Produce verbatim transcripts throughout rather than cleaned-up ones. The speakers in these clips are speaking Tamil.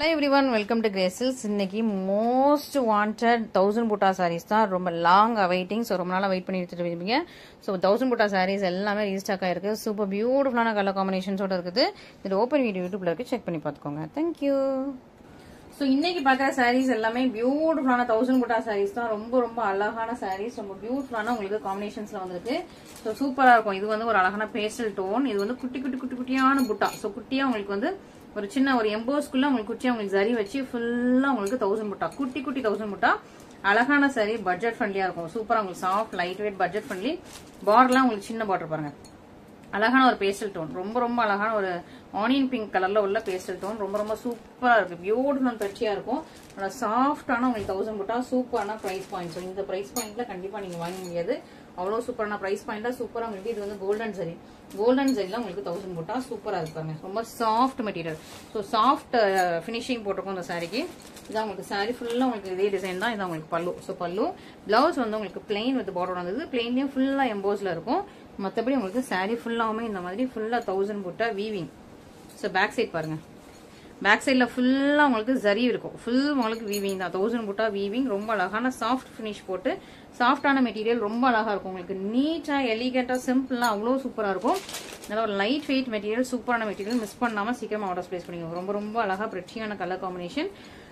Hi everyone, welcome to Graces. இன்னைக்கு most wanted thousand butta sarees தான் ரொம்ப long awaiting. So ரொம்ப நாளா வெயிட் பண்ணிட்டு இருக்கீங்க. So thousand butta sarees எல்லாமே ரீஸ்டாக் ஆயிருக்கு. சூப்பர் பியூட்டிஃபுல்லான கலர் காம்பினேஷன்ஸோட இருக்குது. இது ஓபன் வீடியோ யூடியூப்ல இருக்கு, செக் பண்ணி பார்த்துக்கோங்க. Thank you. So இன்னைக்கு பார்க்குற sarees எல்லாமே பியூட்டிஃபுல்லான thousand butta sarees தான். ரொம்ப ரொம்ப அழகான sarees, ரொம்ப பியூட்டிஃபுல்லான உங்களுக்கு காம்பினேஷன்ஸ்ல வந்திருக்கு. So சூப்பரா இருக்கும். இது வந்து ஒரு அழகான பேஸ்டல் டோன். இது வந்து குட்டி குட்டி குட்டி குட்டியான புட்டா. So குட்டியா உங்களுக்கு வந்து ஒரு சின்ன ஒரு எம்போஸ்க்குள்ள உங்களுக்கு குச்சியா உங்களுக்கு சரி வச்சு ஃபுல்லா உங்களுக்கு தௌசண்ட் புட்டா, குட்டி குட்டி தௌசண்ட் புட்டா, அழகான சரி, பட்ஜெட் ஃப்ரெண்ட்லியா இருக்கும். சூப்பரா உங்களுக்கு soft light weight budget friendly. பார்டர்லாம் உங்களுக்கு சின்ன பார்டர் பாருங்க, அழகான ஒரு பேஸ்டல் டோன், ரொம்ப ரொம்ப அழகான ஒரு ஆனியன் பிங்க் கலர்ல உள்ள பேஸ்டல் டோன், ரொம்ப ரொம்ப சூப்பரா இருக்கு, பியூட்டிஃபுல் பெர்ச்சியா இருக்கும். சாஃப்டான உங்களுக்கு தௌசண்ட் புட்டா, சூப்பரான பிரைஸ் பாயிண்ட். ஸோ இந்த பிரைஸ் பாயிண்ட்ல கண்டிப்பா நீங்க வாங்க முடியாது, அவ்வளவு சூப்பரான பிரைஸ் பாயிண்ட்ல சூப்பரா உங்களுக்கு. இது வந்து கோல்டன் சரி, கோல்டன் சைட்ல உங்களுக்கு தௌசண்ட் போட்டா சூப்பரா இருப்பாங்க. ரொம்ப soft material. So soft finishing போட்டிருக்கோம் இந்த சாரிக்கு. இதான் உங்களுக்கு சாரி ஃபுல்லா உங்களுக்கு இதே டிசைன் தான். இதான் உங்களுக்கு பல்லு. ஸோ பல்லு பிளவுஸ் வந்து உங்களுக்கு பிளெயின் வித் பார்டர் வந்தது. பிளெயின்லயும் ஃபுல்லா எம்போஸ்ல இருக்கும். மற்றபடி உங்களுக்கு சாரி ஃபுல்லாவுமே இந்த மாதிரி ஃபுல்லா thousand butta weaving. So back side பாருங்க, பேக் சைட்ல ஃபுல்லா உங்களுக்கு ஜரி இருக்கும், ஃபுல் உங்களுக்கு வீவிங் தான். தௌசண்ட் போட்டா வீவிங், ரொம்ப அழகான சாஃப்ட் ஃபினிஷ் போட்டு, சாஃப்டான மெட்டீரியல், ரொம்ப அழகா இருக்கும் உங்களுக்கு. நீட்டா எலிகண்டா சிம்பிளா அவ்வளோ சூப்பரா இருக்கும். நல்ல ஒரு லைட் வெயிட் மெட்டீரியல், சூப்பரான மெட்டீரியல். மிஸ் பண்ணாம சீக்கிரமா ஆர்டர் பிளேஸ் பண்ணிக்கோங்க. ரொம்ப ரொம்ப அழகா பிரெச்சியான கலர் காம்பினேஷன்.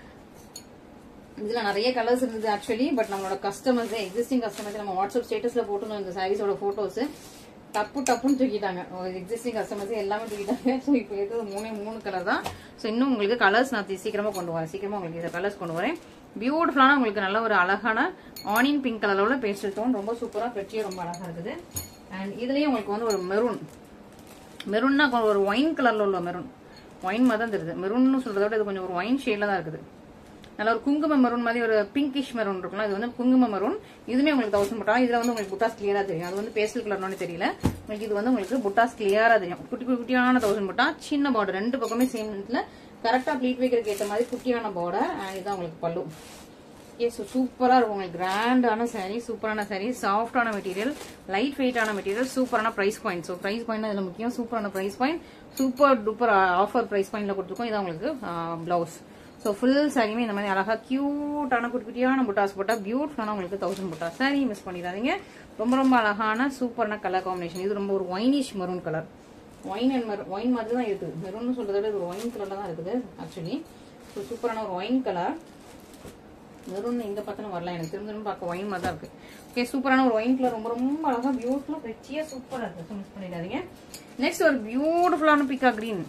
இதுல நிறைய கலர்ஸ் இருந்தது ஆக்சுவலி, பட் நம்மளோட கஸ்டமர்ஸ், எக்ஸிஸ்டிங் கஸ்டமர்ஸ் நம்ம வாட்ஸ்அப் ஸ்டேட்டஸ்ல போட்டுருந்தோம் இந்த சாரீஸோட போட்டோஸ். டப்பு டப்புன்னு தூக்கிட்டாங்க, எக்ஸிஸ்டிங் கஸ்டமர்ஸ் எல்லாமே தூக்கிட்டாங்க. ஸோ இப்போ இருக்கிறது மூணே மூணு கலர் தான். ஸோ இன்னும் உங்களுக்கு கலர்ஸ் நான் சீக்கிரமா கொண்டு வரேன், சீக்கிரமா உங்களுக்கு இந்த கலர்ஸ் கொண்டு வரேன். பியூட்டிஃபுல்லான உங்களுக்கு நல்ல ஒரு அழகான ஆனியன் பிங்க் கலர்ல உள்ள பேஸ்டல் டோன், ரொம்ப சூப்பரா பெட்சியா ரொம்ப அழகா இருக்குது. அண்ட் இதுலயும் உங்களுக்கு வந்து ஒரு மெரூன், மெரூன்னா ஒரு ஒயின் கலர்ல உள்ள மெரூன், ஒயின் மாதிரி தான் தெரியுது. மெரூன்னு சொல்றத விட இது கொஞ்சம் ஒரு ஒயின் ஷேட்ல தான் இருக்குது. நல்ல ஒரு குங்கும மெரூன் மாதிரி ஒரு பிங்கிஷ் மெரூன் இருக்கும்ல, இது வந்து குங்கும மெரூன். இதுமே உங்களுக்கு தௌசண்ட் புட்டா. இதுல வந்து உங்களுக்கு புட்டாஸ் கிளியரா தெரியும், அது வந்து பேஸ்டல் கலர்னு தெரியல உங்களுக்கு. இது வந்து உங்களுக்கு புட்டாஸ் கிளியரா தெரியும். குட்டி குட்டியான தௌசண்ட் புட்டா, சின்ன பார்டர், ரெண்டு பக்கமே சேம் இடத்துல கரெக்டா ப்ளீட் வைக்கிறதுக்கு ஏற்ற மாதிரி குட்டியான பார்டர். அண்ட் இதுதான் உங்களுக்கு பல்லு. ஓகே, ஸோ சூப்பரா இருக்கும் உங்களுக்கு. கிராண்டான சாரீ, சூப்பரான சாரீ, சாஃப்டான மெட்டீரியல், லைட் வெயிட்டான மெட்டீரியல், சூப்பரான price point. So price point இதுல முக்கியம். சூப்பரான price point, super duper offer price பாயிண்ட்ல கொடுத்துருக்கோம். இதான் உங்களுக்கு பிளவுஸ். ஸோ ஃபுல் சாரியுமே இந்த மாதிரி அழகா கியூட்டான குட்டி குட்டியான புட்டாஸ் போட்டா பியூட்டிஃபுல்லான உங்களுக்கு தௌசண்ட் புட்டா சாரி. மிஸ் பண்ணிடாதீங்க. ரொம்ப ரொம்ப அழகான சூப்பரான கலர் காம்பினேஷன். இது ரொம்ப ஒரு winish maroon colour, wine and maroon, wine மாதிரி தான் இருக்குது. மெரூன் சொல்றத விட ஒரு ஒயின் கலர்ல தான் இருக்குது ஆக்சுவலி. ஸோ சூப்பரான ஒரு ஒயின் கலர். மெரூன் இந்த பக்கம் வரல, எனக்கு திரும்ப திரும்ப பார்க்க ஒயின் மாதிரி தான் இருக்கு. ஓகே, சூப்பரான ஒரு ஒயின் கலர், ரொம்ப ரொம்ப அழகா பியூட்டிஃபுல்லா பெச்சியா சூப்பரா இருக்கு. ஸோ மிஸ் பண்ணிடாதீங்க. நெக்ஸ்ட் ஒரு பியூட்டிஃபுல்லான பிக்கா கிரீன்.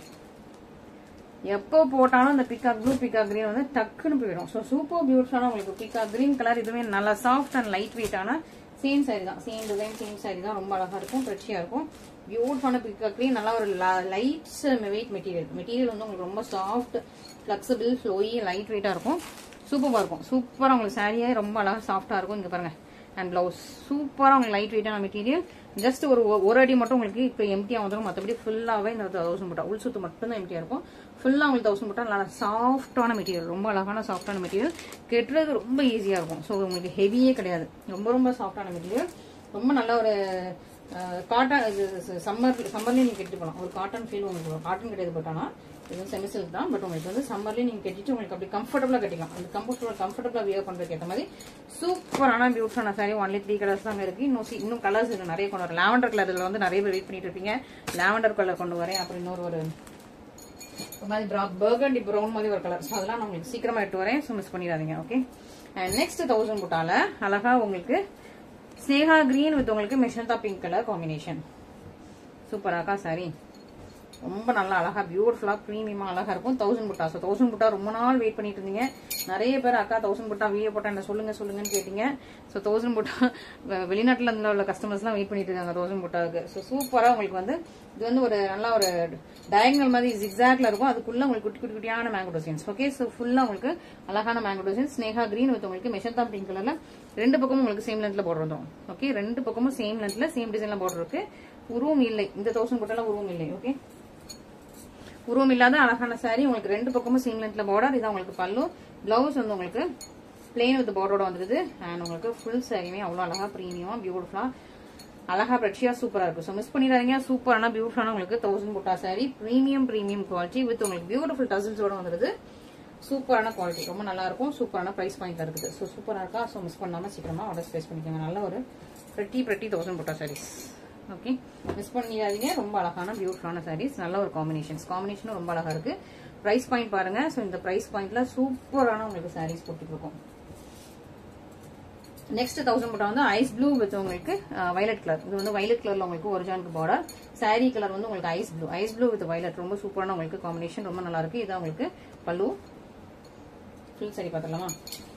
எப்போ போட்டாலும் இந்த பிக்கா ப்ளூ பிக்கா கிரீன் வந்து டக்குன்னு போயிடும். ஸோ சூப்பர் பியூட்டிஃபுல்லான உங்களுக்கு பிக்கா கிரீன் கலர். இதுவே நல்லா சாஃப்ட் அண்ட் லைட் வெயிட்டான சேம் சாரி தான், சேம் டிசைன் சேம் சாரி தான். ரொம்ப அழகா இருக்கும், ஃப்ரெஷ்ஷியா இருக்கும். பியூட்டிஃபுல்லான பிக்கா கிரீன், நல்லா ஒரு லைட் வெயிட் மெட்டீரியல். மெட்டீரியல் வந்து உங்களுக்கு ரொம்ப சாஃப்ட், பிளெக்சிபிள், ஃப்ளோயி, லைட் வெயிட்டா இருக்கும். சூப்பரா இருக்கும். சூப்பரா உங்களுக்கு சாரியே ரொம்ப அழகா சாஃப்டா இருக்கும். இங்க பாருங்க, அண்ட் பிளவுஸ் சூப்பரா உங்களுக்கு லைட் வெயிட்டான மெட்டீரியல். ஜஸ்ட் ஒரு ஒரு அடி மட்டும் உங்களுக்கு இப்போ எம்டியா வந்துடும், மற்றபடி ஃபுல்லாவே இந்த தௌசண்ட் புட்டா, உள் சுத்து மட்டும் தான் எம்டியா இருக்கும். ஃபுல்லா உங்களுக்கு தௌசண்ட் புட்டா நல்லா சாஃப்டான மெட்டீரியல், ரொம்ப அழகான சாஃப்டான மெட்டீரியல். கெட்டுறது ரொம்ப ஈஸியா இருக்கும். ஸோ உங்களுக்கு ஹெவியே கிடையாது, ரொம்ப ரொம்ப சாஃப்டான மெட்டீரியல். ரொம்ப நல்ல ஒரு காட்டன். இது சம்மர் சம்மர்லயும் நீங்க கெட்டு போகலாம், ஒரு காட்டன் ஃபீல் உங்களுக்கு. காட்டன் கிடையாது, பட் ஆனால் இது செமி சில்க் தான். பட் உங்களுக்கு வந்து சம்மர்லயும் நீங்க கட்டிட்டு உங்களுக்கு அப்படி கம்ஃபர்டபுளா கட்டிக்கலாம். அந்த கம்ஃபர்டபுள் கம்ஃபர்டபுளா வியர் பண்றதுக்கு ஏற்ற மாதிரி சூப்பரான பியூட்டிஃபுல்லான சாரி. ஒன்லி த்ரீ கலர்ஸ் தான் இருக்கு. இன்னும் இன்னும் கலர்ஸ் இருக்கு, நிறைய கொண்டு வரேன். லாவெண்டர் கலர்ல வந்து நிறைய பேர் வெயிட் பண்ணிட்டு இருப்பீங்க. லாவெண்டர் கலர் கொண்டு வரேன். அப்புறம் இன்னொரு ஒரு மாதிரி பர்கண்டி ப்ரௌன் மாதிரி ஒரு கலர். அதெல்லாம் நான் உங்களுக்கு சீக்கிரமா எடுத்து வரேன். ஸோ மிஸ் பண்ணிடாதீங்க. ஓகே, அண்ட் நெக்ஸ்ட் தௌசண்ட் புட்டால அழகா உங்களுக்கு ஸ்னேகா கிரீன் வித் உங்களுக்கு மெஷந்தா பிங்க் கலர் காம்பினேஷன். சூப்பராக்கா சாரி, ரொம்ப நல்லா அழகா பியூட்டிஃபுல்லா பிரீமியமா அழகா இருக்கும். தௌசண்ட் புட்டா. ஸோ தௌசண்ட் புட்டா ரொம்ப நாள் வெயிட் பண்ணிட்டு இருந்தீங்க. நிறைய பேர் அக்கா தௌசண்ட் புட்டா வீடியோ போட்டா என்ன சொல்லுங்க சொல்லுங்கன்னு கேட்டீங்க. ஸோ தௌசண்ட் புட்டா வெளிநாட்டுல இருந்து உள்ள கஸ்டமர்ஸ் எல்லாம் வெயிட் பண்ணிட்டு இருக்காங்க தௌசண்ட் புட்டாவுக்கு. ஸோ சூப்பரா உங்களுக்கு வந்து இது வந்து ஒரு நல்ல ஒரு டயங்கல் மாதிரி ஜிக்ஸாக்ல இருக்கும். அதுக்குள்ள உங்களுக்கு குட்டி குட்டி குட்டியான மேங்கோ டிசைன்ஸ். ஓகே, ஸோ ஃபுல்லா உங்களுக்கு அழகான மேங்கோ டிசைன்ஸ். ஸ்னேகா கிரீன் வித் உங்களுக்கு மெஷந்தா பிங்க் கலர்ல ரெண்டு பக்கமும் உங்களுக்கு சேம் லென்த்ல பார்டர் வரும். ஓகே, ரெண்டு பக்கமும் சேம் லென்த்ல சேம் டிசைன்ல பார்டர் இருக்கு. உருவம் இல்லை இந்த தௌசண்ட் புட்டால, உருவம் இல்லை. ஓகே, உருவம் இல்லாத அழகான சாரி. உங்களுக்கு ரெண்டு பக்கமும் சேம் லென்த்ல பார்டர். இதான் உங்களுக்கு பல்லு. பிளவுஸ் வந்து உங்களுக்கு பிளெயின் வித் பார்டரோட வந்துருது. அண்ட் உங்களுக்கு ஃபுல் சாரியுமே அவ்வளவு அழகா பிரீமியமா பியூட்டிஃபுல்லா அழகா பிரச்சியா சூப்பரா இருக்கு. ஸோ மிஸ் பண்ணிடாதீங்க. சூப்பரான பியூட்டிஃபுல்லான உங்களுக்கு thousand butta sari, premium premium quality with உங்களுக்கு பியூட்டிஃபுல் டசல்ஸோட வந்துருது. சூப்பரான குவாலிட்டி, ரொம்ப நல்லா இருக்கும். சூப்பரான பிரைஸ் பாயிண்ட்ல இருக்குது. ஸோ சூப்பராக இருக்கா. ஸோ மிஸ் பண்ணாமல் சீக்கிரமாக ஆர்டர் பிளேஸ் பண்ணிக்கோங்க. நல்ல ஒரு ப்ரெட்டி ப்ரெட்டி தௌசண்ட் புட்டா சாரீஸ். ஓகே, மிஸ் பண்ணிடாதீங்க. ரொம்ப அழகான பியூட்டிஃபுல்லான சாரீஸ், நல்ல ஒரு காம்பினேஷன்ஸ். காம்பினேஷனும் ரொம்ப அழகா இருக்கு. பிரைஸ் பாயிண்ட் பாருங்க. ஸோ இந்த பிரைஸ் பாயிண்ட்ல சூப்பரான உங்களுக்கு சாரீஸ் போட்டுட்டு இருக்கோம். நெக்ஸ்ட் தௌசண்ட் புட்டா வந்து ஐஸ் ப்ளூ வித் உங்களுக்கு வயலட் கலர். இது வந்து வயலட் கலர்ல உங்களுக்கு ஒரிஜினல் பார்டர். சாரீ கலர் வந்து உங்களுக்கு ice blue, ice blue with violet. ரொம்ப சூப்பரான உங்களுக்கு காம்பினேஷன், ரொம்ப நல்லா இருக்கு. இதான் உங்களுக்கு பல்லு. ஃபுல் சாரி பார்த்துடலாமா?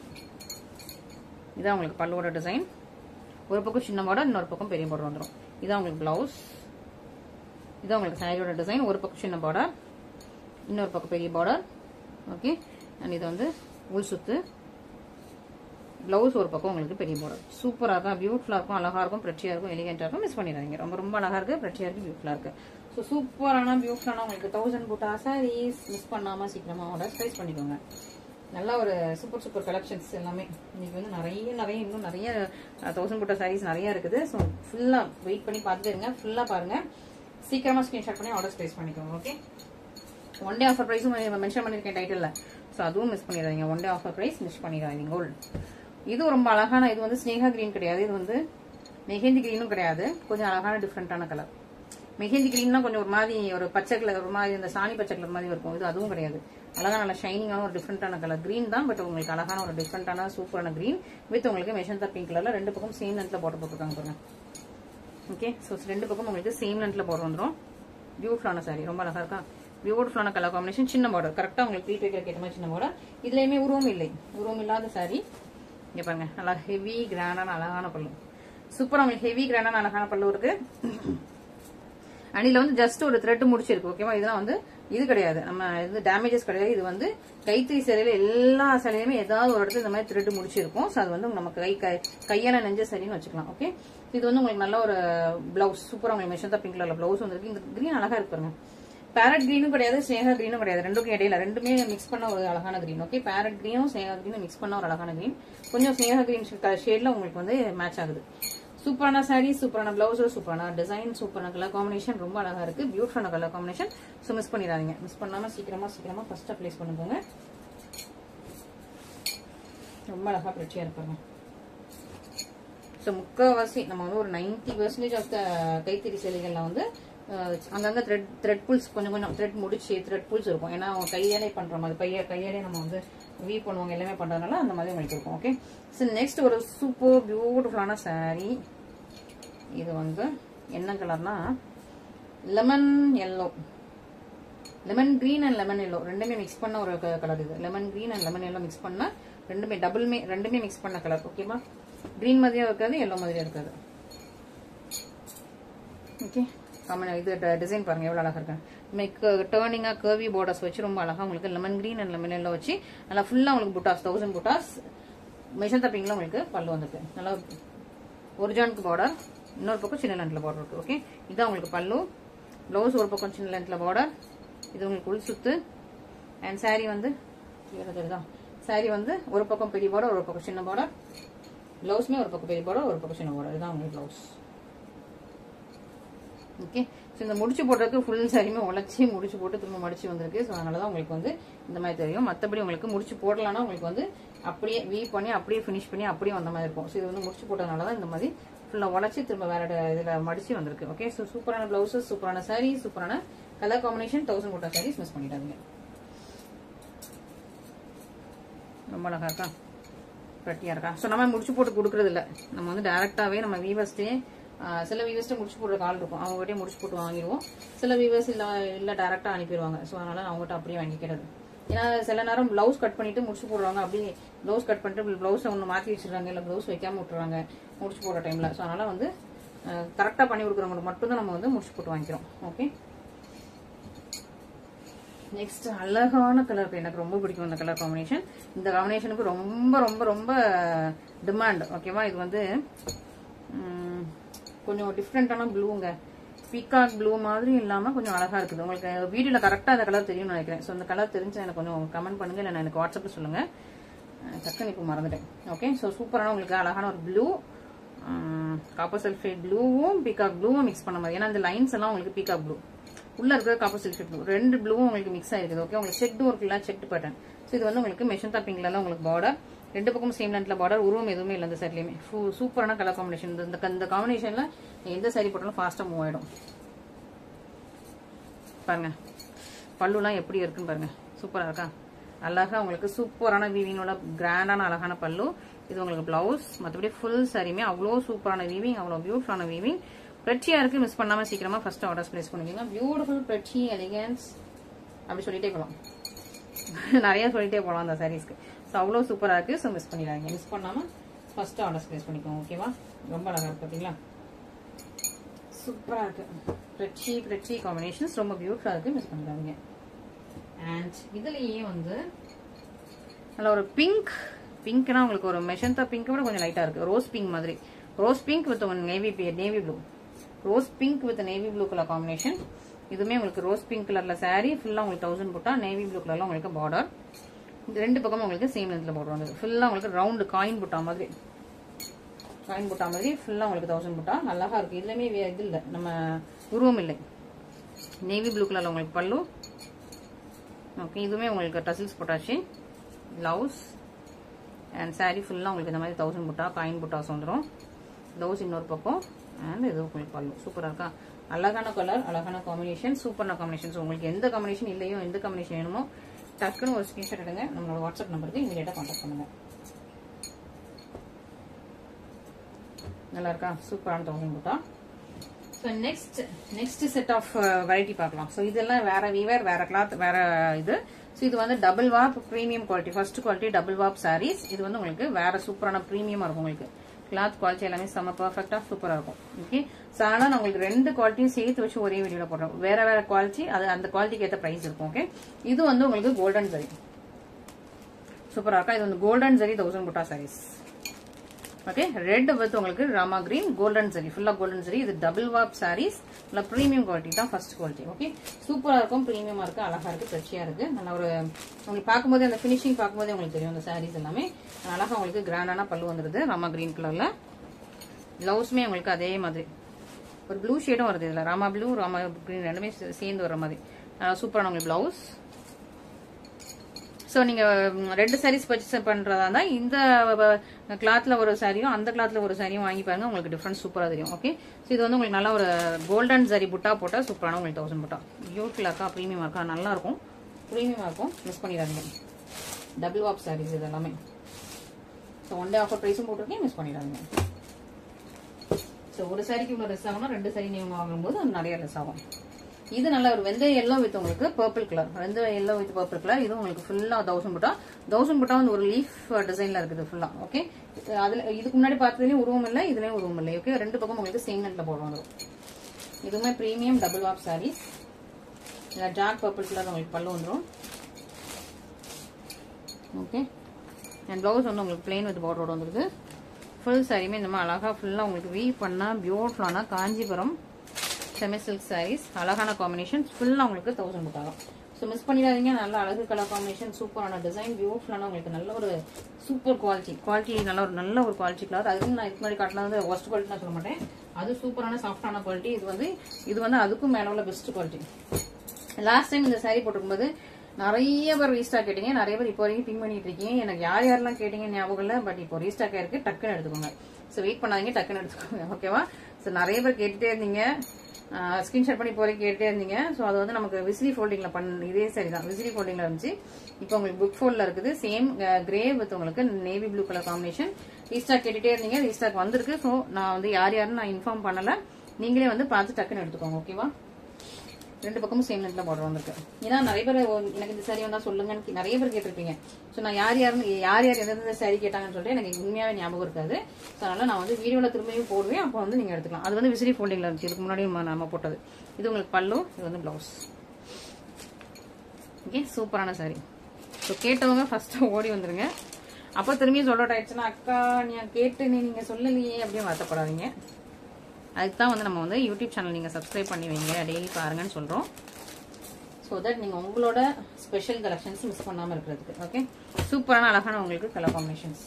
இதான் உங்களுக்கு பல்லுவோட டிசைன். ஒரு பக்கம் சின்ன பார்டர், இன்னொரு பக்கம் பெரிய பார்டர் வந்துடும். இதான் உங்களுக்கு பிளவுஸ். இதான் உங்களுக்கு சாரியோட டிசைன். ஒரு பக்கம் சின்ன பார்டர், இன்னொரு பக்கம் பெரிய பார்டர். ஓகே, அண்ட் இது வந்து உள் சுத்து. பிளவுஸ் ஒரு பக்கம் உங்களுக்கு பெரிய பார்டர். சூப்பரா இருக்கும், பியூட்டிஃபுல்லா இருக்கும், அழகா இருக்கும், பிரச்சியா இருக்கும், எலிகென்டா இருக்கும். மிஸ் பண்ணிடாதீங்க. ரொம்ப ரொம்ப அழகா இருக்கு, பிரச்சியா இருக்கு, பியூட்டிஃபுல்லா இருக்கு. ஸோ சூப்பரான பியூட்டிஃபுல்லான உங்களுக்கு தௌசண்ட் புட்டா சாரீஸ். மிஸ் பண்ணாம சீக்கிரமா ஆர்டர் பிளேஸ் பண்ணிக்கோங்க. நல்ல ஒரு சூப்பர் சூப்பர் கலெக்ஷன்ஸ் எல்லாமே இன்னைக்கு வந்து நிறைய நிறைய இன்னும் நிறைய தௌசண்ட் புட்டா சாரீஸ் நிறைய இருக்குது. ஸோ ஃபுல்லா வெயிட் பண்ணி பார்த்துட்டு இருங்க. ஃபுல்லா பாருங்க. சீக்கிரமா ஸ்கிரீன்ஷாட் பண்ணி ஆர்டர் பிளேஸ் பண்ணிக்கோங்க. ஓகே, ஒன் டே ஆஃபர் பிரைஸும் மென்ஷன் பண்ணிருக்கேன் டைட்டில். ஸோ அதுவும் மிஸ் பண்ணிடாதீங்க. One day offer price miss பண்ணிடாதீங்க. இது ரொம்ப அழகான, இது வந்து ஸ்னேகா கிரீன் கிடையாது, இது வந்து மெஹந்தி கிரீனும் கிடையாது. கொஞ்சம் அழகான டிஃப்ரெண்டான கலர். மெஹந்தி கிரீன்னா கொஞ்சம் ஒரு மாதிரி ஒரு பச்சை கலர், ஒரு மாதிரி இந்த சாணி பச்சை கலர் மாதிரி இருக்கும். இது அதுவும் கிடையாது. அழகான நல்ல ஷைனிங்கான ஒரு டிஃப்ரெண்டான கலர். கிரீன் தான், பட் உங்களுக்கு அழகான ஒரு டிஃப்ரெண்டான சூப்பரான கிரீன் வித் உங்களுக்கு மெஷந்தா பிங்க் கலர்ல ரெண்டு பக்கம் சேம் லென்த்ல போட்டு போட்டுருக்காங்க பாருங்க. ஓகே, ஸோ ரெண்டு பக்கம் உங்களுக்கு சேம் லென்த்ல போட்டு வந்துடும். பியூட்டிஃபுல்லான சாரி, ரொம்ப அழகா இருக்கா. பியூட்டிஃபுல்லான கலர் காம்பினேஷன். சின்ன பார்டர், கரெக்டா உங்களுக்கு ப்ளீட் வைக்கிற கேட்ட மாதிரி சின்ன பார்டர். இதுலயுமே உருவம் இல்லை, உருவம் இல்லாத சாரி. இங்க பாருங்க, நல்லா ஹெவி கிராண்டான அழகான பல்லு. சூப்பரா உங்களுக்கு ஹெவி கிராண்டான அழகான பல்லு இருக்கு. அணில வந்து ஜஸ்ட் ஒரு த்ரெட் முடிச்சிருக்கு. ஓகேவா, இதெல்லாம் வந்து இது கிடையாது, நம்ம இது டேமேஜஸ் கிடையாது. இது வந்து கைத்தறி சேலையில எல்லா சேலையுமே ஏதாவது ஒரு இடத்துல இந்த மாதிரி த்ரெட் முடிச்சிருக்கும். ஸோ அது வந்து நமக்கு கை கையால நெஞ்ச சரின்னு வச்சுக்கலாம். ஓகே, இது வந்து உங்களுக்கு நல்ல ஒரு பிளவுஸ். சூப்பரா உங்களுக்கு மெஷந்தா பிங்க் கலர்ல பிளவுஸ் வந்துருக்கு. இந்த கிரீன் அழகா இருக்கு பாருங்க. பேரட் கிரீனும் கிடையாது, ஸ்னேகா கிரீனும் கிடையாது. ரெண்டுக்கும் இடையில ரெண்டுமே மிக்ஸ் பண்ண ஒரு அழகான கிரீன். ஓகே, பேரட் கிரீனும் ஸ்னேகா கிரீனும் மிக்ஸ் பண்ண ஒரு அழகான கிரீன். கொஞ்சம் ஸ்னேகா கிரீன் ஷேட்ல உங்களுக்கு வந்து மேட்ச் ஆகுது. சூப்பரான சாரி, சூப்பரான பிளவுஸ், சூப்பரான டிசைன், சூப்பரான கலர் காம்பினேஷன், ரொம்ப அழகா இருக்கு. பியூட்டிஃபுல்லான கலர் காம்பினேஷன். ஸோ மிஸ் பண்ணிடாதீங்க. மிஸ் பண்ணாம சீக்கிரமா சீக்கிரமா ஃபர்ஸ்ட் பிளேஸ் பண்ணுங்க. ரொம்ப அழகா பிரச்சியா இருப்பாங்க. ஸோ முக்கால்வாசி நம்ம வந்து ஒரு நைன்டி பெர்சன்டேஜ் ஆஃப் த கைத்தறி சேலைகள்ல வந்து அங்கங்க த்ரெட் த்ரெட் புல்ஸ் கொஞ்சம் கொஞ்சம் த்ரெட் முடிச்சு த்ரெட் புல்ஸ் இருக்கும். ஏன்னா அவங்க கையாலே பண்ற மாதிரி பைய கையாலே நம்ம வந்து வீ பண்ணுவாங்க, எல்லாமே பண்றதுனால அந்த மாதிரி உங்களுக்கு இருக்கும். ஓகே, ஸோ நெக்ஸ்ட் ஒரு சூப்பர் பியூட்டிஃபுல்லான சாரி. இது வந்து என்ன கலர்னா lemon yellow, lemon green and lemon yellow ரெண்டுமே மிக்ஸ் பண்ண ஒரு கலர். இது lemon green and lemon yellow mix பண்ண ரெண்டுமே டபுள்மே ரெண்டுமே மிக்ஸ் பண்ண கலர். ஓகேவா, கிரீன் மாதிரியும் இருக்காது, எல்லோ மாதிரியும் இருக்காது. ஓகே, இது டிசைன் பாருங்க எவ்வளவு அழகா இருக்கு. டர்னிங்கா கர்வி பார்டர்ஸ் வச்சு ரொம்ப அழகா உங்களுக்கு lemon green and lemon yellow வச்சு நல்லா ஃபுல்லா உங்களுக்கு புட்டாஸ் தௌசண்ட் புட்டாஸ் மெஷந்தா பிங்க்ல உங்களுக்கு பல்லு வந்துருக்கு. நல்லா ஒரிஜினலுக்கு பார்டர், இன்னொரு பக்கம் சின்ன லென்த்ல பார்டர் இருக்கு. ஓகே, இதான் உங்களுக்கு பல்லு. பிளவுஸ் ஒரு பக்கம் சின்ன லென்த்ல பார்டர், இது உங்களுக்கு உள் சுத்து. அண்ட் சாரி வந்து தெரியுதா, சாரி வந்து ஒரு பக்கம் பெரிய பார்டர், ஒரு பக்கம் சின்ன பார்டர். பிளவுஸ்மே ஒரு பக்கம் பெரிய பார்டர், ஒரு பக்கம் சின்ன பார்டர். இதுதான் உங்களுக்கு பிளவுஸ். ஓகே, ஸோ இந்த முடிச்சு போடுறதுக்கு ஃபுல் சாரியுமே உழைச்சி முடிச்சு போட்டு திரும்ப மடிச்சு வந்திருக்கு. ஸோ அதனாலதான் உங்களுக்கு வந்து இந்த மாதிரி தெரியும். மற்றபடி உங்களுக்கு முடிச்சு போடலாம்னா உங்களுக்கு வந்து அப்படியே வீ பண்ணி அப்படியே ஃபினிஷ் பண்ணி அப்படியே வந்த மாதிரி இருக்கும். ஸோ இது வந்து முடிச்சு போட்டதுனாலதான் இந்த மாதிரி ஃபுல்லா உழைச்சி திரும்ப வேற இதுல மடிச்சு வந்திருக்கு. ஓகே, ஸோ சூப்பரான பிளவுசஸ், சூப்பரான சாரி, சூப்பரான colour combination. Thousand butta saris miss பண்ணிடாதீங்க. ரொம்ப அழகா இருக்கா, பிரட்டியா இருக்கா. ஸோ நம்ம முடிச்சு போட்டு கொடுக்கறது இல்லை, நம்ம வந்து டைரக்டாவே நம்ம வீவர்ஸ்டே சில வீவர்ஸ்ட்டு முடிச்சு போடுற கால் இருக்கும், அவங்ககிட்டயே முடிச்சு போட்டு வாங்கிடுவோம். சில வீவர்ஸ் இல்ல இல்ல டைரக்டா அனுப்பிடுவாங்க. ஸோ அதனால அவங்ககிட்ட அப்படியே வாங்கிக்கிறது. ஏன்னா சில நேரம் பிளவுஸ் கட் பண்ணிட்டு முடிச்சு போடுவாங்க, அப்படியே பிளவுஸ் கட் பண்ணிட்டு பிளவுஸ் ஒன்று மாற்றி வச்சிருக்காங்க, இல்லை பிளவுஸ் வைக்காம விட்டுறாங்க முடிச்சு போடுற டைம்ல. ஸோ அதனால வந்து கரெக்டா பண்ணி கொடுக்குறவங்களுக்கு மட்டும்தான் நம்ம வந்து முடிச்சு போட்டு வாங்கிக்கிறோம். ஓகே, நெக்ஸ்ட் அழகான கலர், எனக்கு ரொம்ப பிடிக்கும் இந்த கலர் காம்பினேஷன். இந்த காம்பினேஷனுக்கு ரொம்ப ரொம்ப ரொம்ப டிமாண்ட். ஓகேவா, இது வந்து கொஞ்சம் டிஃப்ரெண்டான ப்ளூங்க, பீகாக் ப்ளூ மாதிரி இல்லாம கொஞ்சம் அழகா இருக்குது. உங்களுக்கு வீடியோல கரெக்டா அந்த கலர் தெரியும்னு நினைக்கிறேன். ஸோ அந்த கலர் தெரிஞ்சா எனக்கு கொஞ்சம் கமெண்ட் பண்ணுங்க, இல்லை எனக்கு வாட்ஸ்அப்ல சொல்லுங்க. டக்குன்னு இப்போ மறந்துட்டேன். ஓகே, ஸோ சூப்பரான உங்களுக்கு அழகான ஒரு ப்ளூ, காப்பர் சல்ஃபேட் ப்ளூவும் பீகாக் ப்ளூவும் மிக்ஸ் பண்ண மாதிரி. ஏன்னா இந்த லைன்ஸ் எல்லாம் உங்களுக்கு பீகாக் ப்ளூ, உள்ள இருக்கிற காப்பர் சல்ஃபேட் ப்ளூ, ரெண்டு ப்ளூவும் உங்களுக்கு மிக்ஸ் ஆயிருக்குது. ஓகே, உங்களுக்கு செக்டும் இருக்குல்ல, செக்ட் பேட்டர்ன். ஸோ இது வந்து உங்களுக்கு மெஷந்தா பிங்க்ல உங்களுக்கு பார்டர், ரெண்டு பக்கம் சேம் லென்த்ல பார்டர், உருவம் எதுவுமே இல்லை இந்த சாரிலையுமே. சூப்பரான கலர் காம்பினேஷன். இந்த இந்த காம்பினேஷன்ல எந்த சாரி போட்டாலும் ஃபாஸ்டா மூவ் ஆயிடும். பாருங்க பல்லுலாம் எப்படி இருக்குன்னு பாருங்க, சூப்பரா இருக்கா? அழகா உங்களுக்கு சூப்பரான வீவிங்கோட கிராண்டான அழகான பல்லு. இது உங்களுக்கு பிளவுஸ். மற்றபடி ஃபுல் சாரியுமே அவ்வளோ சூப்பரான வீவிங், அவ்வளோ பியூட்டிஃபுல்லான வீவிங். பிரச்சியா இருக்கு, மிஸ் பண்ணாம சீக்கிரமா ஃபர்ஸ்ட் ஆர்டர்ஸ் பிளேஸ் பண்ணிக்கோங்க. பியூட்டிஃபுல் பிரச்சி எலிகன்ஸ் அப்படி சொல்லிட்டே போகலாம், நிறைய சொல்லிட்டே போகலாம் அந்த சாரீஸ்க்கு. ஸோ அவ்வளோ சூப்பரா இருக்கு. ஸோ மிஸ் பண்ணிடாதீங்க, மிஸ் பண்ணாம ஃபர்ஸ்ட் ஆர்டர்ஸ் பிளேஸ் பண்ணிக்கோங்க. ஓகேவா? ரொம்ப அழகா இருக்கு பார்த்தீங்களா? சூப்பரா இருக்கு. பிரச்சி பிரச்சி காம்பினேஷன்ஸ் ரொம்ப பியூட்டிஃபுல்லா இருக்கு, மிஸ் பண்ணிடாதீங்க. அண்ட் இதுலயே வந்து நல்ல ஒரு பிங்க், பிங்க்னா உங்களுக்கு ஒரு மெஷந்தா பிங்க் விட கொஞ்சம் லைட்டா இருக்கு. ரோஸ் பிங்க் மாதிரி, rose pink with navy navy blue, rose pink with navy blue colour combination. இதுமே உங்களுக்கு ரோஸ் பிங்க் கலர்ல சாரி ஃபுல்லா உங்களுக்கு தௌசண்ட் போட்டா, நேவி ப்ளூ கலர்ல உங்களுக்கு பார்டர். இந்த ரெண்டு பக்கமும் உங்களுக்கு சேம் லென்த்ல பார்டர் வந்து ஃபுல்லா உங்களுக்கு ரவுண்ட் காயின் புட்டா மாதிரி, காயின் புட்டா மாதிரி ஃபுல்லா உங்களுக்கு தௌசண்ட் புட்டா. நல்லா இருக்கு. இதுலயுமே இது இல்லை, நம்ம உருவம் இல்லை. நேவி ப்ளூ கலர்ல உங்களுக்கு பல்லு. ஓகே, இதுவுமே உங்களுக்கு டசில்ஸ் போட்டாச்சு. பிளவுஸ் அண்ட் சாரி ஃபுல்லா உங்களுக்கு இந்த மாதிரி தௌசண்ட் புட்டா காயின் புட்டாஸ் வந்துடும். பிளவுஸ் இன்னொரு பக்கம் அண்ட் இது உங்களுக்கு பல்லு. சூப்பரா இருக்கா? அழகான கலர், அழகான காம்பினேஷன், சூப்பரான காம்பினேஷன். உங்களுக்கு எந்த காம்பினேஷன் இல்லையோ, எந்த காம்பினேஷன் வேணுமோ டக்குன்னு ஒரு ஸ்கிரீன்ஷாட் எடுங்க, நம்மளோட வாட்ஸ்அப் நம்பருக்கு இமீடியட்டா கான்டாக்ட் பண்ணுங்க. நல்லா இருக்கா? சூப்பரான thousand butta. So next next set of variety பார்க்கலாம். ஸோ இதெல்லாம் வேற வீவர், வேற கிளாத், வேற இது. ஸோ இது வந்து double warp premium quality, first quality double warp saris. இது வந்து உங்களுக்கு வேற சூப்பரான ப்ரீமியமா இருக்கும். உங்களுக்கு கிளாத் குவாலிட்டி எல்லாமே செம்ம பர்ஃபெக்டா சூப்பரா இருக்கும். ஓகே, ஸோ ஆனால் நான் உங்களுக்கு ரெண்டு குவாலிட்டியும் சேர்த்து வச்சு ஒரே வீடியோல போடுறோம். வேற வேற குவாலிட்டி, அது அந்த குவாலிட்டிக்கு ஏற்ற பிரைஸ் இருக்கும். ஓகே, இது வந்து உங்களுக்கு கோல்டன் ஜரி சூப்பரா இருக்கா? இது வந்து கோல்டன் ஜரி தௌசண்ட் புட்டா சாரீஸ். ஓகே, ரெட் வித் உங்களுக்கு ராமா கிரீன் கோல்டன் ஜரி, ஃபுல்லா கோல்டன் ஜரி. இது டபுள் வாப் சாரீஸ், நல்ல பிரீமியம் குவாலிட்டி தான், ஃபர்ஸ்ட் குவாலிட்டி. ஓகே, சூப்பரா இருக்கும், பிரீமியமா இருக்கு, அழகா இருக்கு, பிரச்சியா இருக்கு. நல்ல ஒரு உங்களுக்கு பார்க்கும்போது அந்த பினிஷிங் பார்க்கும்போது உங்களுக்கு தெரியும் அந்த சாரீஸ் எல்லாமே அழகா உங்களுக்கு கிராண்டான பல்லு வந்துருது ராமா கிரீன் கலர்ல. பிளவுஸுமே உங்களுக்கு அதே மாதிரி ஒரு ப்ளூ ஷேடும் வருது. இதுல ராமா ப்ளூ ராமா கிரீன் ரெண்டுமே சேர்ந்து வர மாதிரி சூப்பரான உங்களுக்கு பிளவுஸ். ஸோ நீங்க ரெண்டு சாரீஸ் பர்ச்சேஸ் பண்றதா இருந்தா இந்த கிளாத்ல ஒரு சாரியும் அந்த கிளாத்ல ஒரு சாரியும் வாங்கி பாருங்க, உங்களுக்கு டிஃபரன்ஸ் சூப்பரா தெரியும். ஓகே, ஸோ இது வந்து உங்களுக்கு நல்ல ஒரு கோல்டன் ஜரி புட்டா போட்டா சூப்பரான உங்களுக்கு தௌசண்ட் புட்டா. பியூட்டிஃபுல்லா இருக்கா? ப்ரீமியமா இருக்கா? நல்லா இருக்கும், ப்ரீமியமா இருக்கும், மிஸ் பண்ணிடாதீங்க. டபுள் வாப் சாரீஸ் இது எல்லாமே. ஸோ ஒன் டே ஆஃபர் ப்ரைஸும் போட்டிருக்கேன், மிஸ் பண்ணிடாதீங்க. ஸோ ஒரு சாரிக்கு இவ்வளோ லெஸ் ஆகும்னா ரெண்டு சாரி நீங்க வாங்கும்போது அது நிறைய லெஸ் ஆகும். இது நல்ல ஒரு வெந்தய எல்லோ வித் உங்களுக்கு பர்பிள் கலர், வெந்தய எல்லோ வித் பர்பிள் கலர். இது உங்களுக்கு ஃபுல்லா தௌசண்ட் புட்டா. தௌசண்ட் புட்டா வந்து ஒரு லீஃப் டிசைன்ல இருக்குது ஃபுல்லா. ஓகே, அதுல இதுக்கு முன்னாடி பார்த்ததுலயும் உருவம் இல்லை, இதுலயும் உருவம் இல்லை. ஓகே, ரெண்டு பக்கம் உங்களுக்கு சேம் நெட்ல போடுவாங்க. இதுவுமே பிரீமியம் டபுள் வாப் சாரீஸ். இதுல டார்க் பர்பிள் கலர் உங்களுக்கு பல்லு வந்துடும். ஓகே, அண்ட் பிளவுஸ் வந்து உங்களுக்கு பிளெயின் வித் பார்டரோட வந்துருது. ஃபுல் சாரியுமே இந்த மாதிரி அழகா ஃபுல்லா உங்களுக்கு வீவ் பண்ணா பியூட்டிஃபுல்லான காஞ்சிபுரம் செமி சில்க் சாரீஸ். அழகான காம்பினேஷன், ஃபுல்லா உங்களுக்கு தௌசண்ட் புட்டாகும். ஸோ மிஸ் பண்ணிடாதீங்க. நல்ல அழகு கலர் காம்பினேஷன், சூப்பரான டிசைன், பியூட்டிஃபுல்லான உங்களுக்கு நல்ல ஒரு சூப்பர் குவாலிட்டி குவாலிட்டி நல்ல ஒரு நல்ல ஒரு குவாலிட்டி கிளாத். அதுக்கு நான் இதுக்கு முன்னாடி காட்டினது வந்து ஒஸ்ட் குவாலிட்டி நான் சொல்ல மாட்டேன், அது சூப்பரான சாஃப்டான குவாலிட்டி. இது வந்து இது வந்து அதுக்கும் மேல உள்ள பெஸ்ட் குவாலிட்டி. லாஸ்ட் டைம் இந்த சாரீ போட்டுக்கும்போது நிறைய பேர் ரீஸ்டாக் கேட்டீங்க, நிறைய பேர் இப்போ வரைக்கும் பிங் பண்ணிட்டு இருக்கீங்க. எனக்கு யார் யாரெல்லாம் கேட்டீங்க ஞாபகம் இல்லை, பட் இப்போ ரீஸ்டாக் ஆயிருக்கு, டக்குன்னு எடுத்துக்கோங்க. ஸோ வெயிட் பண்ணாதீங்க, டக்குன்னு எடுத்துக்கோங்க. ஓகேவா? ஸோ நிறைய பேர் கேட்டுட்டே இருந்தீங்க, ஸ்கிரீன்ஷாட் பண்ணி போறே கேட்டே இருந்தீங்க. ஸோ அது வந்து நமக்கு விசிறி ஃபோல்டிங்ல பண்ண இதே சரி தான், விசிறி ஃபோல்டிங்ல இருந்துச்சு. இப்போ உங்களுக்கு புக் ஃபோல்ட்ல இருக்குது. சேம் கிரே வித் உங்களுக்கு navy blue colour combination. Restock கேட்டுட்டே இருந்தீங்க, ரீஸ்டாக் வந்திருக்கு. ஸோ நான் வந்து யார் யாருன்னு நான் இன்ஃபார்ம் பண்ணல, நீங்களே வந்து பார்த்து டக்குன்னு எடுத்துக்கோங்க. ஓகேவா? ரெண்டு பக்கமும் சேம் லென்த்ல பார்டர் வந்திருக்கு. ஏன்னா நிறைய பேர் எனக்கு இந்த சாரி வந்தா சொல்லுங்கன்னு நிறைய பேர் கேட்டிருப்பீங்க. ஸோ நான் யார் யாருன்னு யார் யார் எந்தெந்த சாரி கேட்டாங்கன்னு சொல்லிட்டு எனக்கு உண்மையாவே ஞாபகம் இருக்காது. ஸோ அதனால நான் வந்து வீடியோல திரும்பியும் போடுவேன், அப்போ வந்து நீங்க எடுத்துக்கலாம். அது வந்து விசிறி ஃபோல்டிங்ல இருந்துச்சு, இதுக்கு முன்னாடி நம்ம போட்டது. இது உங்களுக்கு பல்லு, இது வந்து பிளவுஸ். ஓகே, சூப்பரான சாரி. ஸோ கேட்டவங்க ஃபர்ஸ்ட் ஓடி வந்துருங்க. அப்போ திரும்பியும் சொல்ல ஆயிடுச்சுன்னா அக்கா நீ கேட்டு நீங்க சொல்லலையே அப்படின்னு வருத்தப்படாதீங்க. அதுக்கு தான் வந்து நம்ம வந்து யூடியூப் சேனல் நீங்கள் சப்ஸ்கிரைப் பண்ணி வைங்க, டெய்லி பாருங்கன்னு சொல்கிறோம். ஸோ தட் நீங்கள் உங்களோட ஸ்பெஷல் கலெக்ஷன்ஸ் மிஸ் பண்ணாமல் இருக்கிறதுக்கு. ஓகே, சூப்பரான அழகான உங்களுக்கு கலர் காம்பினேஷன்ஸ்.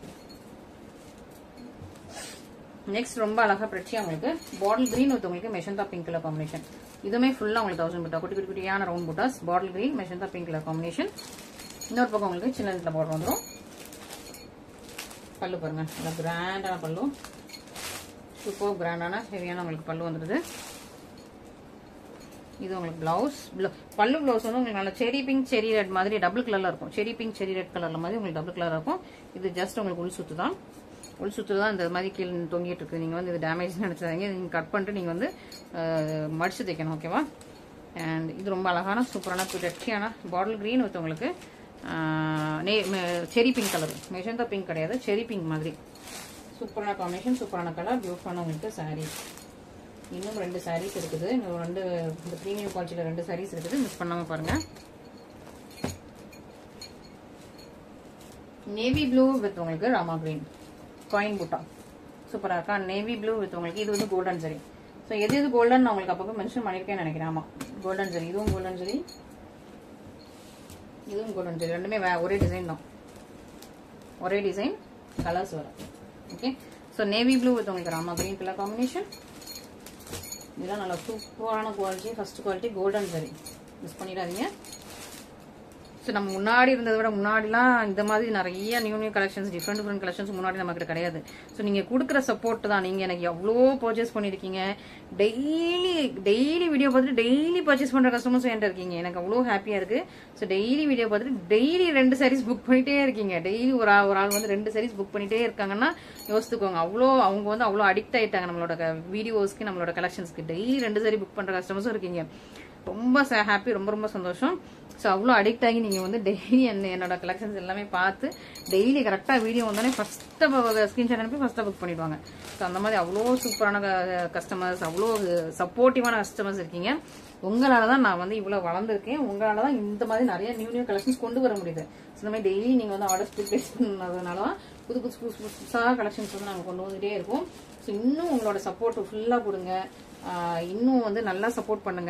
நெக்ஸ்ட் ரொம்ப அழகா பிரச்சியா உங்களுக்கு பாட்டில் கிரீன் வித் உங்களுக்கு மெஷந்தா பிங்க் கலர் காம்பினேஷன். இதுவுமே ஃபுல்லாக உங்களுக்கு தௌசண்ட் புட்டா, குட்டி குட்டி குட்டியான round buttas, bottle green magenta pink colour combination. இன்னொரு பக்கம் உங்களுக்கு சின்ன இடத்துல பார்டர் வந்துடும். பல்லு பாருங்க, நல்லா கிராண்டான பல்லு, சூப்பர் கிராண்டான ஹெவியான உங்களுக்கு பல்லு வந்துடுது. இது உங்களுக்கு பிளவுஸ். பல்லு பிளவுஸ் வந்து உங்களுக்கு நல்ல செரி பிங்க் செரி ரெட் மாதிரி டபுள் கலர்ல இருக்கும். செரி பிங்க் செரி ரெட் கலர்ல மாதிரி உங்களுக்கு டபுள் கலர் இருக்கும். இது ஜஸ்ட் உங்களுக்கு உள் சுத்து தான். உள் சுத்து தான் இந்த மாதிரி கீழே தொங்கிட்டு இருக்கு. நீங்க வந்து இது டேமேஜ் நினைச்சாதீங்க. நீங்க கட் பண்ணிட்டு நீங்க வந்து மடிச்சு தைக்கணும். ஓகேவா? அண்ட் இது ரொம்ப அழகான சூப்பரான ரெட்டியான பாட்டில் கிரீன் வித் உங்களுக்கு செரி பிங்க் கலர். மெஜந்தா பிங்க் கிடையாது, செரி பிங்க் மாதிரி சூப்பரான காம்பினேஷன், சூப்பரான கலர், பியூட்டிஃபுல்லான உங்களுக்கு சாரீ. இன்னும் ரெண்டு சாரீஸ் இருக்குது. இன்னும் ரெண்டு இந்த ப்ரீமியம் குவாலிட்டியில் ரெண்டு சாரீஸ் இருக்குது. மிஸ் பண்ணாம பாருங்க. நேவி ப்ளூ வித் உங்களுக்கு ராமா கிரீன் காயின் பூட்டா சூப்பரா இருக்கா. நேவி ப்ளூ வித் உங்களுக்கு இது வந்து கோல்டன் ஜரி. ஸோ எது எது கோல்டன் நான் உங்களுக்கு அப்பப்போ மென்ஷன் பண்ணியிருக்கேன்னு நினைக்கிறேன். ஆமா, கோல்டன் ஜரி. இதுவும் கோல்டன் ஜரி, இதுவும் கோல்டன் ஜரி. ரெண்டுமே ஒரே டிசைன் தான், ஒரே டிசைன், கலர்ஸ் வரும். Okay. So navy blue with உங்களுக்கு ராமா கிரீன் கலர் காம்பினேஷன். இதெல்லாம் நல்லா சூப்பரான quality, first quality golden zari. Miss பண்ணிடாதீங்க. ஸோ நம்ம முன்னாடி இருந்ததை விட முன்னாடிலாம் இந்த மாதிரி நிறைய new new collections, different different collections முன்னாடி நமக்கு கிடையாது. ஸோ நீங்கள் கொடுக்குற சப்போர்ட் தான். நீங்கள் எனக்கு எவ்வளோ பர்ச்சேஸ் பண்ணியிருக்கீங்க. டெய்லி டெய்லி வீடியோ பார்த்துட்டு டெய்லி பர்ச்சேஸ் பண்ணுற கஸ்டமர்ஸும் என்கிட்ட இருக்கீங்க. எனக்கு அவ்வளோ ஹாப்பியாக இருக்குது. ஸோ டெய்லி வீடியோ பார்த்துட்டு டெய்லி ரெண்டு சாரீஸ் புக் பண்ணிட்டே இருக்கீங்க. டெய்லி ஒரு ஆள் ஒரு ஆள் வந்து ரெண்டு சாரீஸ் புக் பண்ணிட்டே இருக்காங்கன்னா யோசித்துக்கோங்க. அவ்வளோ அவங்க வந்து அவ்வளோ அடிக்ட் ஆகிட்டாங்க நம்மளோட வீடியோஸ்க்கு, நம்மளோட கலெக்ஷன்ஸ்க்கு. டெய்லி ரெண்டு சாரி புக் பண்ணுற கஸ்டமர்ஸும் இருக்கீங்க. ரொம்ப ஹாப்பி, ரொம்ப ரொம்ப சந்தோஷம். ஸோ அவ்வளோ அடிக்ட் ஆகி நீங்கள் வந்து டெய்லி என்ன என்னோட கலெக்ஷன்ஸ் எல்லாமே பார்த்து டெய்லி கரெக்டாக வீடியோ வந்தோடனே ஃபஸ்ட்டாக ஸ்க்ரீன்ஷாட் அனுப்பி ஃபஸ்ட்டாக புக் பண்ணிடுவாங்க. ஸோ அந்த மாதிரி அவ்வளோ சூப்பரான கஸ்டமர்ஸ், அவ்வளோ சப்போர்ட்டிவான கஸ்டமர்ஸ் இருக்கீங்க. உங்களால தான் நான் வந்து இவ்வளோ வளர்ந்துருக்கேன். உங்களால தான் இந்த மாதிரி நிறைய நியூ நியூ கலெக்ஷன்ஸ் கொண்டு வர முடியுது. ஸோ இந்த மாதிரி டெய்லி நீங்கள் வந்து ஆர்டர்ஸ் ப்ளேஸ் பண்ணதுனால தான் புது புதுசு புதுசு புதுசாக கலெக்ஷன்ஸ் வந்து நாங்கள் கொண்டு வந்துகிட்டே இருக்கோம். ஸோ இன்னும் உங்களோட சப்போர்ட் ஃபுல்லாக கொடுங்க. இன்னும் வந்து நல்லா சப்போர்ட் பண்ணுங்க.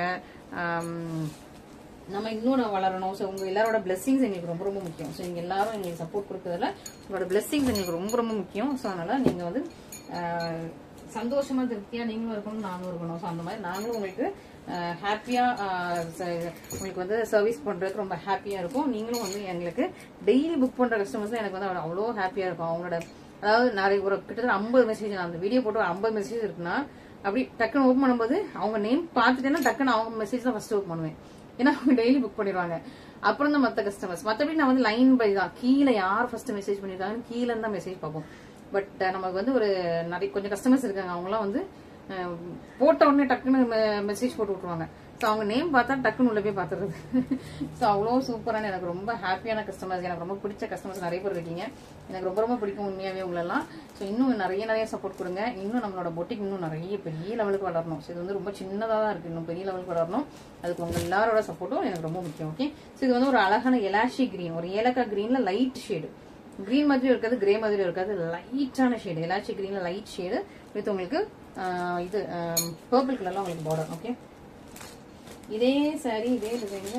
நம்ம இன்னும் வளரணும். ஸோ உங்க எல்லாரோட பிளெஸிங்ஸ் எங்களுக்கு ரொம்ப ரொம்ப முக்கியம். ஸோ நீங்க எல்லாரும் எங்களுக்கு சப்போர்ட் கொடுக்கறதுல உங்களோட பிளெஸிங்ஸ் எங்களுக்கு ரொம்ப ரொம்ப முக்கியம். ஸோ அதனால நீங்க வந்து சந்தோஷமா திருப்தியா நீங்களும் இருக்கணும், நானும் இருக்கணும். ஸோ அந்த மாதிரி நாங்களும் உங்களுக்கு ஹாப்பியா உங்களுக்கு வந்து சர்வீஸ் பண்றதுக்கு ரொம்ப ஹாப்பியா இருக்கும். நீங்களும் வந்து எங்களுக்கு டெய்லி புக் பண்ற கஸ்டமர்ஸ் எனக்கு வந்து அவ்வளோ ஹாப்பியா இருக்கும். அவங்களோட அதாவது நிறைய ஒரு கிட்டத்தட்ட ஐம்பது மெசேஜ், அந்த வீடியோ போட்டு ஒரு ஐம்பது மெசேஜ் இருக்குன்னா அப்படி டக்குன்னு ஓப்பன் பண்ணும்போது அவங்க நேம் பார்த்துட்டேன்னா டக்குன்னு அவங்க மெசேஜ் தான் ஃபர்ஸ்ட் ஓப்பன் பண்ணுவேன். ஏன்னா அவங்க டெய்லி புக் பண்ணிடுவாங்க. அப்புறம் தான் மற்ற கஸ்டமர்ஸ். மற்றபடி நான் வந்து லைன் பை தான் கீழே யார் ஃபர்ஸ்ட் மெசேஜ் பண்ணிருக்காங்கன்னு கீழே தான் மெசேஜ் பார்ப்போம். பட் நமக்கு வந்து ஒரு நிறைய கொஞ்சம் கஸ்டமர்ஸ் இருக்காங்க. அவங்களாம் வந்து போட்ட உடனே டக்குன்னு மெசேஜ் போட்டு விட்டுருவாங்க. ஸோ அவங்க நேம் பார்த்தா டக்குன்னு உள்ள போய் பார்த்துருது. ஸோ அவ்வளோ சூப்பரான எனக்கு ரொம்ப ஹாப்பியான கஸ்டமர்ஸ், எனக்கு ரொம்ப பிடிச்ச கஸ்டமர்ஸ் நிறைய பேர் இருக்கீங்க. எனக்கு ரொம்ப ரொம்ப பிடிக்கும் உண்மையாகவே உங்களெல்லாம். ஸோ இன்னும் நிறைய நிறைய சப்போர்ட் கொடுங்க. இன்னும் நம்மளோட பொட்டிக் இன்னும் நிறைய பெரிய லெவலுக்கு வளரணும். ஸோ இது வந்து ரொம்ப சின்னதாக தான் இருக்குது. இன்னும் பெரிய லெவலுக்கு வளரணும். அதுக்கு உங்க எல்லாரோட சப்போர்ட்டும் எனக்கு ரொம்ப முக்கியம். ஓகே. ஸோ இது வந்து ஒரு அழகான எலாஷி கிரீன், ஒரு ஏலக்காய் கிரீன்ல லைட் ஷேடு. கிரீன் மாதிரி இருக்காது, கிரே மாதிரி இருக்காது, லைட்டான ஷேடு. எலாச்சி கிரீன்ல லைட் ஷேடு வித் உங்களுக்கு இது பர்பிள் கலர்ல உங்களுக்கு பார்டர். ஓகே. இதே சாரி இதே டிசைன்ல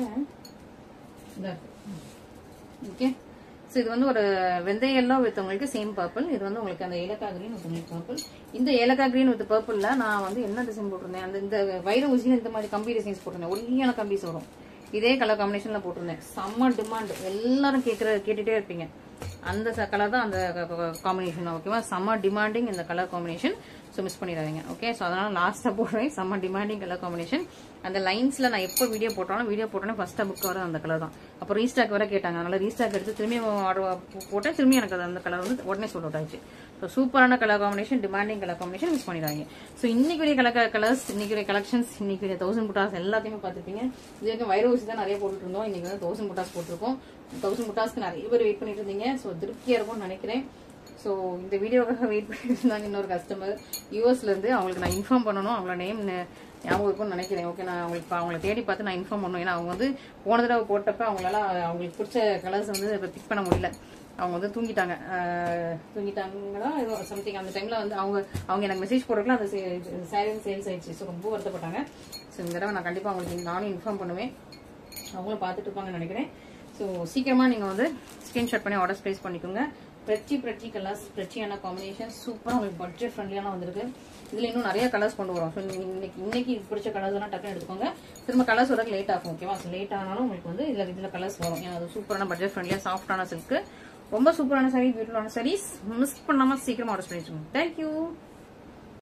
ஓகே. ஸோ இது வந்து ஒரு வெந்தய எல்லோ வித் உங்களுக்கு சேம் பர்பிள். இது வந்து உங்களுக்கு அந்த ஏலக்காய் கிரீன் வித் உங்களுக்கு பர்பிள். இந்த ஏலக்காய் கிரீன் வித் பர்பிள்ல நான் வந்து என்ன டிசைன் போட்டிருந்தேன், அந்த இந்த வைர ஊசியில் இந்த மாதிரி கம்பி டிசைன்ஸ் போட்டிருந்தேன். ஒல்லியான கம்பிஸ் வரும். இதே கலர் காம்பினேஷன்ல போட்டிருந்தேன். செம்ம டிமாண்ட், எல்லாரும் கேட்கற கேட்டுட்டே இருப்பீங்க. அந்த கலர் தான் அந்த காம்பினேஷன். ஓகேவா? செம்ம டிமாண்டிங் இந்த கலர் காம்பினேஷன். ஸோ மிஸ் பண்ணிடாதீங்க. ஓகே. ஸோ அதனால லாஸ்ட்டாக போடுறேன். செம்ம டிமாண்டிங் கலர் காம்பினேஷன். அந்த லைன்ஸ்ல நான் எப்போ வீடியோ போட்டாலும் வீடியோ போட்டோன்னே ஃபர்ஸ்டா புக் வர அந்த கலர் தான். அப்போ ரீஸ்டாக் வர கேட்டாங்க. அதனால ரீஸ்டாக் எடுத்து திரும்பி ஆர்டர் போட்டேன். திரும்பி எனக்கு அந்த கலர் வந்து உடனே சோல்ட் அவுட் ஆயிடுச்சு. ஸோ சூப்பரான colour combination, demanding colour combination. Miss பண்ணிடாதீங்க. ஸோ இன்னைக்கு கலர் கலர்ஸ், இன்னைக்கு கலெக்ஷன்ஸ், இன்னைக்கு தௌசண்ட் புட்டாஸ் எல்லாத்தையுமே பார்த்துருப்பீங்க. இது வரைக்கும் வைர ஊசி தான் நிறைய போட்டுட்டு இருந்தோம். இன்னைக்கு வந்து தௌசண்ட் புட்டாஸ் போட்டிருக்கோம். தௌசண்ட் புட்டாஸ்க்கு நிறைய பேர் வெயிட் பண்ணிட்டு இருந்தீங்க. ஸோ திருப்தியா இருக்கும்னு நினைக்கிறேன். ஸோ இந்த வீடியோக்காக வெயிட் பண்ணிட்டு இருந்தாங்க இன்னொரு கஸ்டமர் யூஎஸ்ல இருந்து. அவங்களுக்கு நான் இன்ஃபார்ம் பண்ணணும். அவங்களோட நேம் ஞாபகம் இருக்கும்னு நினைக்கிறேன். ஓகே. நான் அவங்களுக்கு அவங்களை தேடி பார்த்து நான் இன்ஃபார்ம் பண்ணணும். ஏன்னா அவங்க வந்து போன தடவை போட்டப்ப அவங்களால அவங்களுக்கு பிடிச்ச கலர்ஸ் வந்து இப்போ பிக் பண்ண முடியல. அவங்க வந்து தூங்கிட்டாங்க தூங்கிட்டாங்கன்னா ஏதோ சம்திங். அந்த டைம்ல வந்து அவங்க அவங்க எனக்கு மெசேஜ் போடுறதுல அந்த சாரி சேல்ஸ் ஆயிடுச்சு. ஸோ ரொம்ப வருத்தப்பட்டாங்க. ஸோ இந்த தடவை நான் கண்டிப்பாக அவங்களுக்கு நானும் இன்ஃபார்ம் பண்ணுவேன். அவங்களும் பார்த்துட்டு இருப்பாங்கன்னு நினைக்கிறேன். ஸோ சீக்கிரமா நீங்க வந்து ஸ்கிரீன்ஷாட் பண்ணி ஆர்டர்ஸ் பிளேஸ் பண்ணிக்கோங்க. பிரச்சி பிரச்சி கலர்ஸ், பிரச்சியான காம்பினேஷன், சூப்பராக உங்களுக்கு பட்ஜெட் ஃப்ரெண்ட்லியான வந்திருக்கு. இதில் இன்னும் நிறைய கலர்ஸ் கொண்டு வரும். ஸோ இன்னைக்கு இன்னைக்கு பிடிச்ச கலர்ஸ் எல்லாம் டக்குன்னு எடுத்துக்கோங்க. திரும்ப கலர்ஸ் வரக்கு லேட் ஆகும். ஓகேவா? ஸோ லேட் ஆனாலும் உங்களுக்கு வந்து இதில் இதில் கலர்ஸ் வரும். ஏன்னா அது சூப்பரான பட்ஜெட் ஃப்ரெண்ட்லியாக சாஃப்டான சில்க்கு, ரொம்ப சூப்பரான சாரீ, பியூட்டிஃபுல்லான சாரீஸ். மிஸ் பண்ணாமல் சீக்கிரமாக ஆர்டர் பண்ணி வச்சுக்கோங்க. தேங்க்யூ.